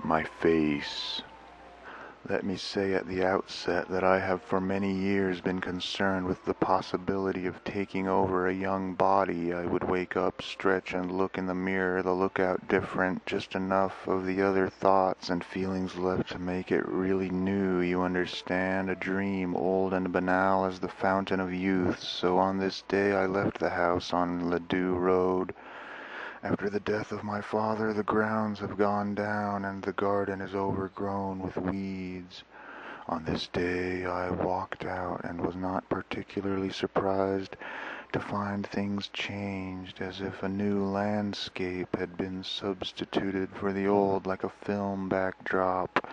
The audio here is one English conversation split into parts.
My face. Let me say at the outset that I have for many years been concerned with the possibility of taking over a young body. I would wake up, stretch, and look in the mirror, the lookout different, just enough of the other thoughts and feelings left to make it really new, you understand, a dream, old and banal as the fountain of youth. So on this day I left the house on Ladue Road. After the death of my father, the grounds have gone down and the garden is overgrown with weeds. On this day I walked out and was not particularly surprised to find things changed, as if a new landscape had been substituted for the old, like a film backdrop.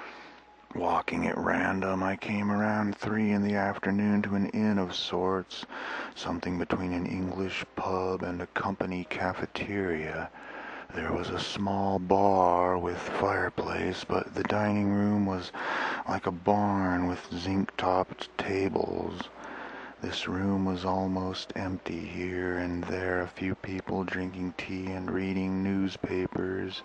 Walking at random, I came around 3 in the afternoon to an inn of sorts, something between an English pub and a company cafeteria. There was a small bar with fireplace, but the dining room was like a barn with zinc-topped tables. This room was almost empty, here and there a few people drinking tea and reading newspapers.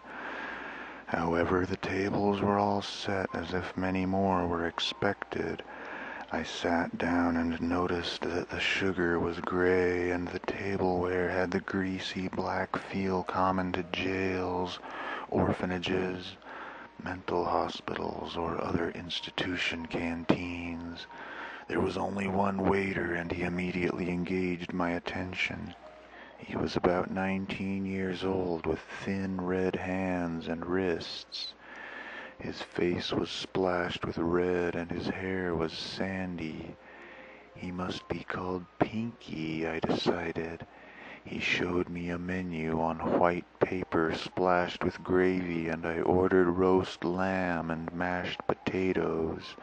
However, the tables were all set as if many more were expected. I sat down and noticed that the sugar was gray and the tableware had the greasy black feel common to jails, orphanages, mental hospitals, or other institution canteens. There was only one waiter, and he immediately engaged my attention. He was about 19 years old, with thin red hands and wrists. His face was splashed with red, and his hair was sandy. He must be called Pinky, I decided. He showed me a menu on white paper splashed with gravy, and I ordered roast lamb and mashed potatoes.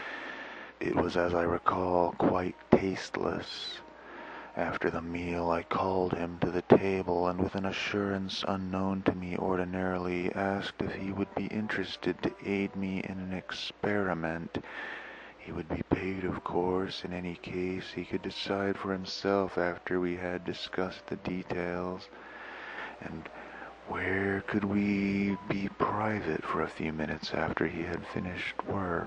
It was, as I recall, quite tasteless. After the meal, I called him to the table, and with an assurance unknown to me ordinarily, asked if he would be interested to aid me in an experiment. He would be paid, of course. In any case, he could decide for himself after we had discussed the details. And where could we be private for a few minutes after he had finished work?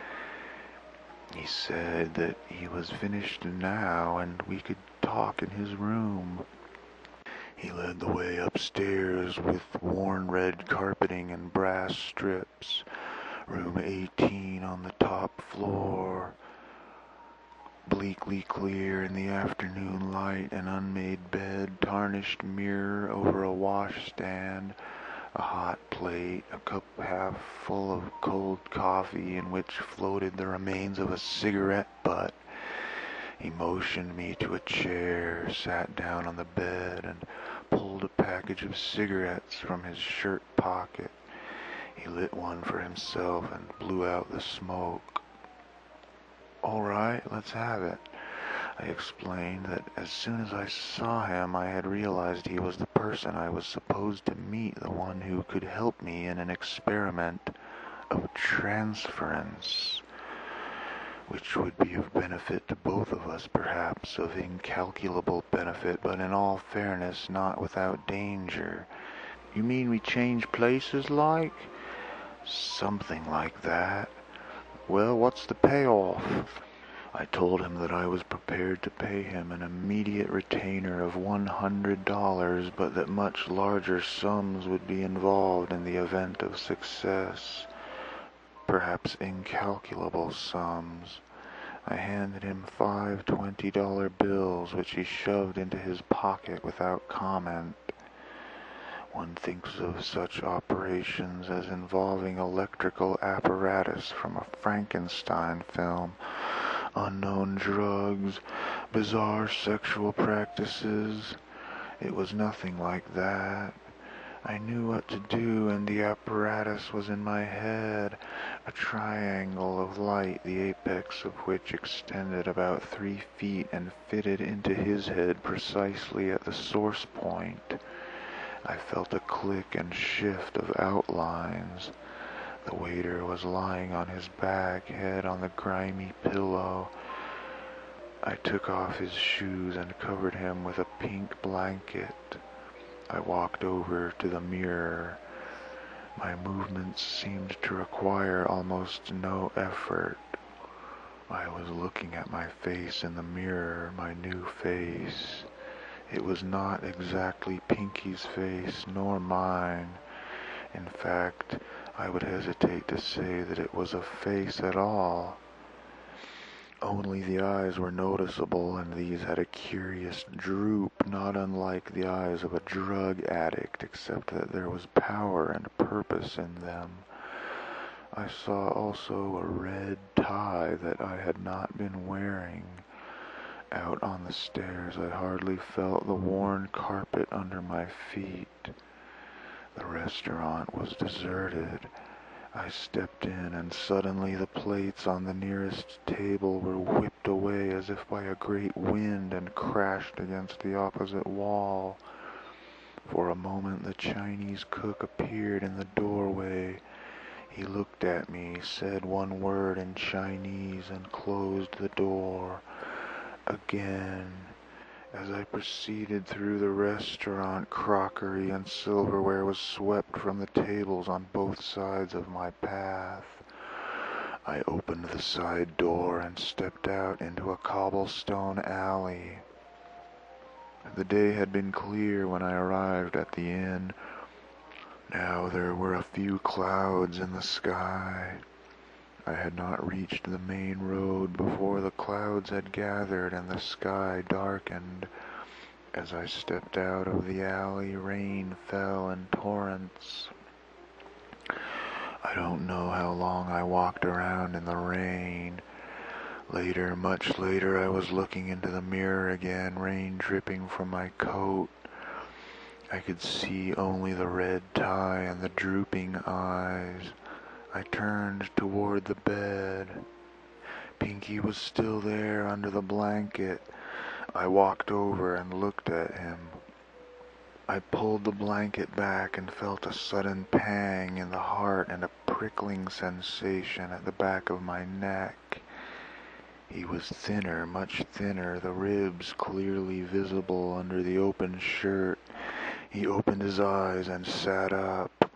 He said that he was finished now and we could talk in his room. He led the way upstairs with worn red carpeting and brass strips. Room 18 on the top floor. Bleakly clear in the afternoon light, an unmade bed, tarnished mirror over a washstand, a hot plate, a cup half full of cold coffee in which floated the remains of a cigarette butt. He motioned me to a chair, sat down on the bed, and pulled a package of cigarettes from his shirt pocket. He lit one for himself and blew out the smoke. "All right, let's have it." I explained that as soon as I saw him, I had realized he was the person I was supposed to meet, the one who could help me in an experiment of transference, which would be of benefit to both of us, perhaps of incalculable benefit, but in all fairness not without danger. "You mean we change places, like?" "Something like that." "Well, what's the payoff?" I told him that I was prepared to pay him an immediate retainer of $100, but that much larger sums would be involved in the event of success. Perhaps incalculable sums. I handed him 5 $20 bills, which he shoved into his pocket without comment. One thinks of such operations as involving electrical apparatus from a Frankenstein film, unknown drugs, bizarre sexual practices. It was nothing like that. I knew what to do, and the apparatus was in my head, a triangle of light, the apex of which extended about 3 feet and fitted into his head precisely at the source point. I felt a click and shift of outlines. The waiter was lying on his back, head on the grimy pillow. I took off his shoes and covered him with a pink blanket. I walked over to the mirror. My movements seemed to require almost no effort. I was looking at my face in the mirror, my new face. It was not exactly Pinky's face, nor mine. In fact, I would hesitate to say that it was a face at all. Only the eyes were noticeable, and these had a curious droop, not unlike the eyes of a drug addict, except that there was power and purpose in them. I saw also a red tie that I had not been wearing. Out on the stairs, I hardly felt the worn carpet under my feet. The restaurant was deserted. I stepped in, and suddenly the plates on the nearest table were whipped away as if by a great wind and crashed against the opposite wall. For a moment the Chinese cook appeared in the doorway. He looked at me, said one word in Chinese, and closed the door. Again, as I proceeded through the restaurant, crockery and silverware was swept from the tables on both sides of my path. I opened the side door and stepped out into a cobblestone alley. The day had been clear when I arrived at the inn. Now there were a few clouds in the sky. I had not reached the main road before the clouds had gathered and the sky darkened. As I stepped out of the alley, rain fell in torrents. I don't know how long I walked around in the rain. Later, much later, I was looking into the mirror again, rain dripping from my coat. I could see only the red tie and the drooping eyes. I turned toward the bed. Pinky was still there under the blanket. I walked over and looked at him. I pulled the blanket back and felt a sudden pang in the heart and a prickling sensation at the back of my neck. He was thinner, much thinner, the ribs clearly visible under the open shirt. He opened his eyes and sat up.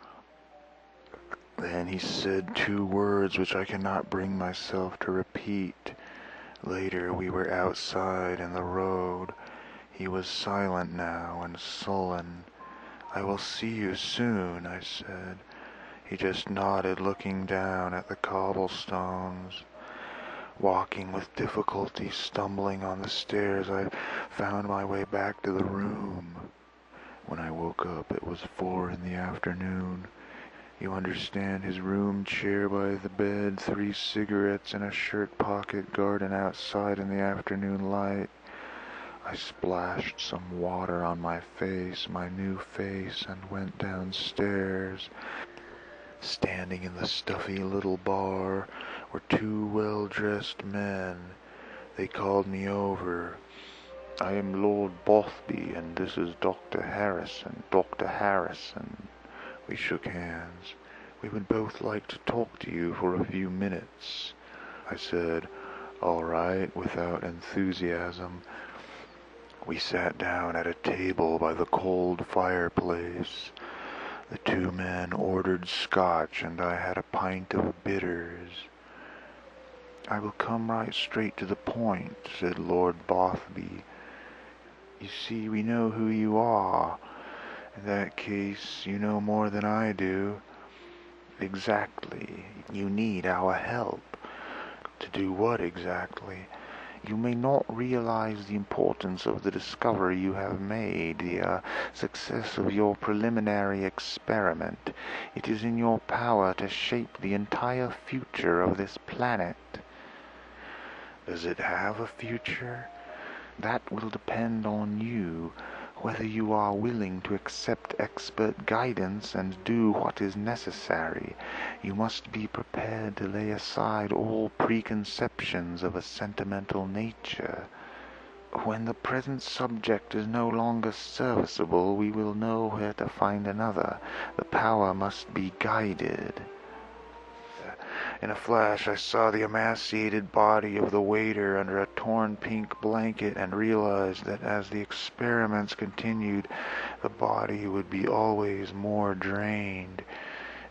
Then he said two words which I cannot bring myself to repeat. Later we were outside in the road. He was silent now and sullen. "I will see you soon," I said. He just nodded, looking down at the cobblestones. Walking with difficulty, stumbling on the stairs, I found my way back to the room. When I woke up, it was 4 in the afternoon. You understand, his room, chair by the bed, 3 cigarettes in a shirt pocket, garden outside in the afternoon light. I splashed some water on my face, my new face, and went downstairs. Standing in the stuffy little bar were 2 well-dressed men. They called me over. "I am Lord Bothby, and this is Dr. Harrison. Dr. Harrison." We shook hands. "We would both like to talk to you for a few minutes." I said, "All right," without enthusiasm. We sat down at a table by the cold fireplace. The 2 men ordered scotch, and I had a pint of bitters. "I will come right straight to the point," said Lord Bothby. "You see, we know who you are. In that case, you know more than I do." "Exactly. You need our help." "To do what exactly?" "You may not realize the importance of the discovery you have made, the success of your preliminary experiment. It is in your power to shape the entire future of this planet." "Does it have a future?" "That will depend on you, whether you are willing to accept expert guidance and do what is necessary. You must be prepared to lay aside all preconceptions of a sentimental nature. When the present subject is no longer serviceable, we will know where to find another. The power must be guided." In a flash I saw the emaciated body of the waiter under a torn pink blanket and realized that as the experiments continued, the body would be always more drained.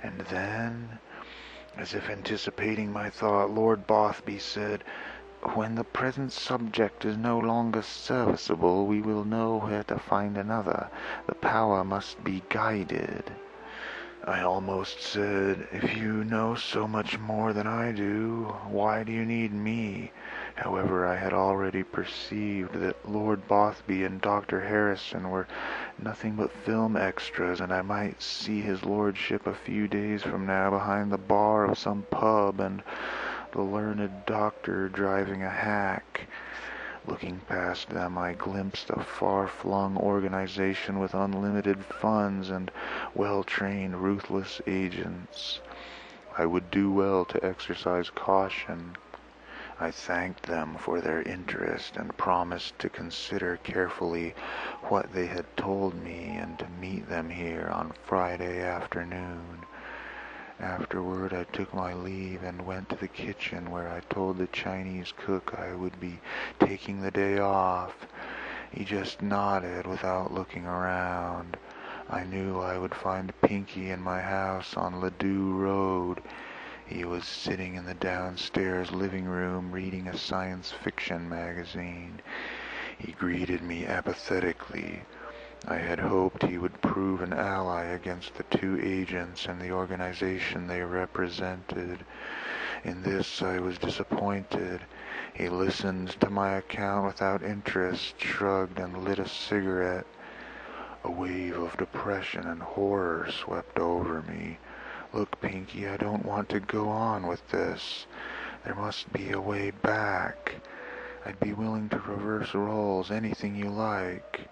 And then, as if anticipating my thought, Lord Bothby said, "When the present subject is no longer serviceable, we will know where to find another. The power must be guided." I almost said, "If you know so much more than I do, why do you need me?" However, I had already perceived that Lord Bothby and Dr. Harrison were nothing but film extras, and I might see his lordship a few days from now behind the bar of some pub, and the learned doctor driving a hack. Looking past them, I glimpsed a far-flung organization with unlimited funds and well-trained, ruthless agents. I would do well to exercise caution. I thanked them for their interest and promised to consider carefully what they had told me and to meet them here on Friday afternoon. Afterward, I took my leave and went to the kitchen, where I told the Chinese cook I would be taking the day off. He just nodded without looking around. I knew I would find Pinky in my house on Ladue Road. He was sitting in the downstairs living room reading a science fiction magazine. He greeted me apathetically. I had hoped he would prove an ally against the two agents and the organization they represented. In this I was disappointed. He listened to my account without interest, shrugged, and lit a cigarette. A wave of depression and horror swept over me. "Look, Pinky, I don't want to go on with this. There must be a way back. I'd be willing to reverse roles, anything you like."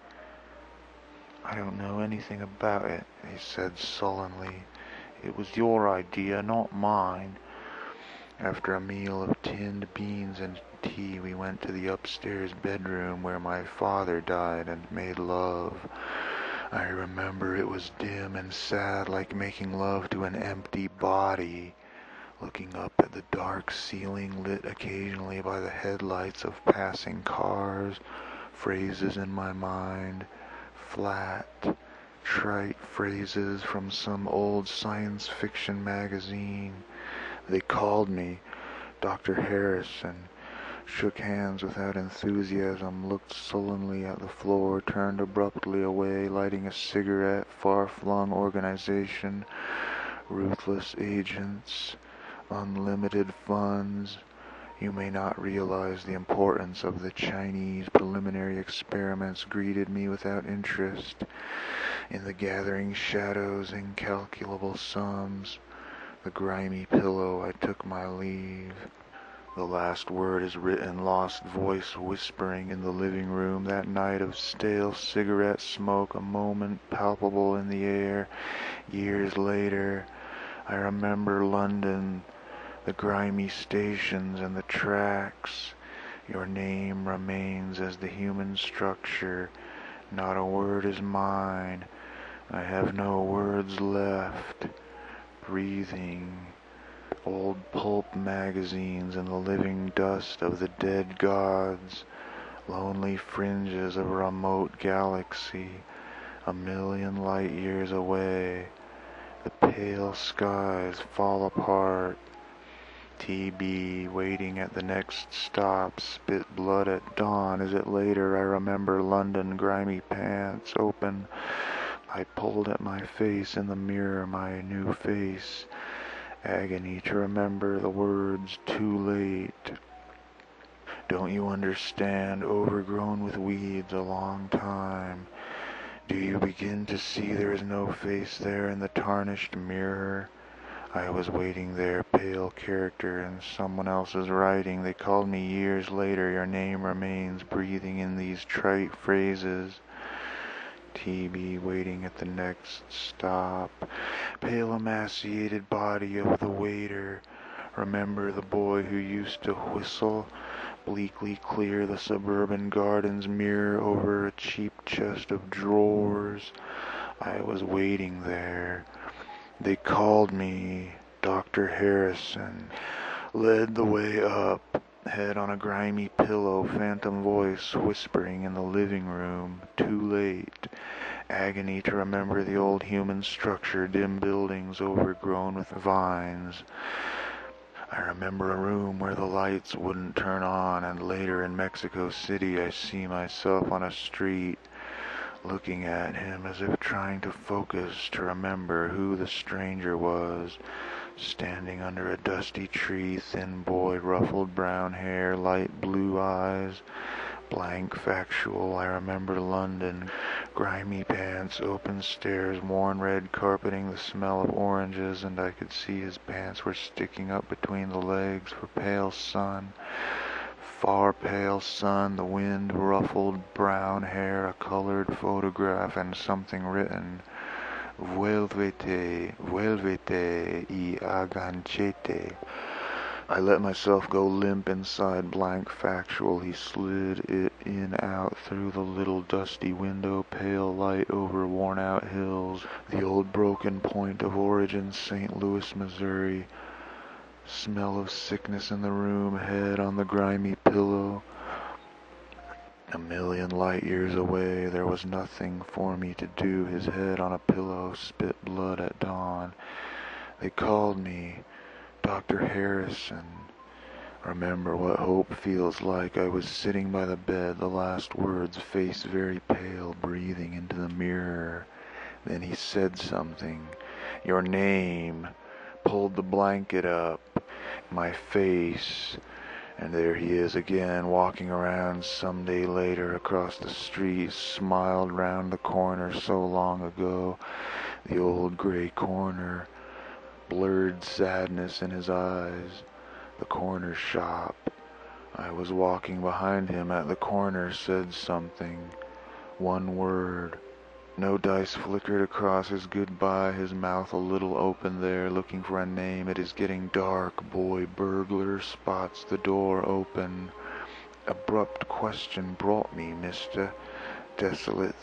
"I don't know anything about it," he said sullenly. "It was your idea, not mine." After a meal of tinned beans and tea, we went to the upstairs bedroom where my father died and made love. I remember it was dim and sad, like making love to an empty body. Looking up at the dark ceiling, lit occasionally by the headlights of passing cars, phrases in my mind, flat, trite phrases from some old science fiction magazine. They called me Dr. Harrison, shook hands without enthusiasm, looked sullenly at the floor, turned abruptly away, lighting a cigarette. Far-flung organization, ruthless agents, unlimited funds. You may not realize the importance of the Chinese preliminary experiments greeted me without interest. In the gathering shadows, incalculable sums. The grimy pillow, I took my leave. The last word is written, lost voice whispering in the living room. That night of stale cigarette smoke, a moment palpable in the air. Years later, I remember London, the grimy stations and the tracks. Your name remains as the human structure. Not a word is mine. I have no words left. Breathing. Old pulp magazines in the living dust of the dead gods. Lonely fringes of a remote galaxy, a million light years away. The pale skies fall apart. TB, waiting at the next stop, spit blood at dawn. Is it later? I remember London, grimy pants open. I pulled at my face in the mirror, my new face. Agony to remember the words, too late. Don't you understand? Overgrown with weeds a long time. Do you begin to see there is no face there in the tarnished mirror? I was waiting there, pale character in someone else's writing. They called me years later. Your name remains, breathing in these trite phrases. TB, waiting at the next stop. Pale emaciated body of the waiter. Remember the boy who used to whistle? Bleakly clear the suburban gardens, mirror over a cheap chest of drawers. I was waiting there. They called me Dr. Harrison. Led the way up. Head on a grimy pillow, phantom voice whispering in the living room. Too late. agony to remember the old human structure, dim buildings overgrown with vines. I remember a room where the lights wouldn't turn on, and later in Mexico City I see myself on a street looking at him as if trying to focus to remember who the stranger was, standing under a dusty tree, thin boy, ruffled brown hair, light blue eyes. Blank factual. I remember London, grimy pants, open stairs, worn red carpeting, the smell of oranges, and I could see his pants were sticking up between the legs for pale sun. Far pale sun, the wind ruffled brown hair, a colored photograph, and something written. Vuélvete, vuélvete y aganchete. I let myself go limp inside blank factual. He slid it in out through the little dusty window, pale light over worn-out hills, the old broken point of origin, St. Louis, Missouri. Smell of sickness in the room, head on the grimy pillow. A million light years away, there was nothing for me to do. His head on a pillow, spit blood at dawn. They called me Dr. Harrison. Remember what hope feels like. I was sitting by the bed, the last words, face very pale, breathing into the mirror. Then he said something. Your name. Pulled the blanket up. My face. And there he is again, walking around some day later across the street, smiled round the corner so long ago. The old gray corner. Blurred sadness in his eyes. The corner shop. I was walking behind him at the corner, said something. One word. No dice flickered across his goodbye, his mouth a little open there, looking for a name. It is getting dark. Boy burglar spots the door open. Abrupt question brought me, mister. Desolate,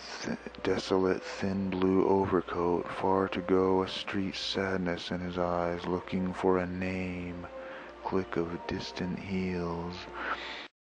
thin blue overcoat, far to go, a street sadness in his eyes, looking for a name. Click of distant heels.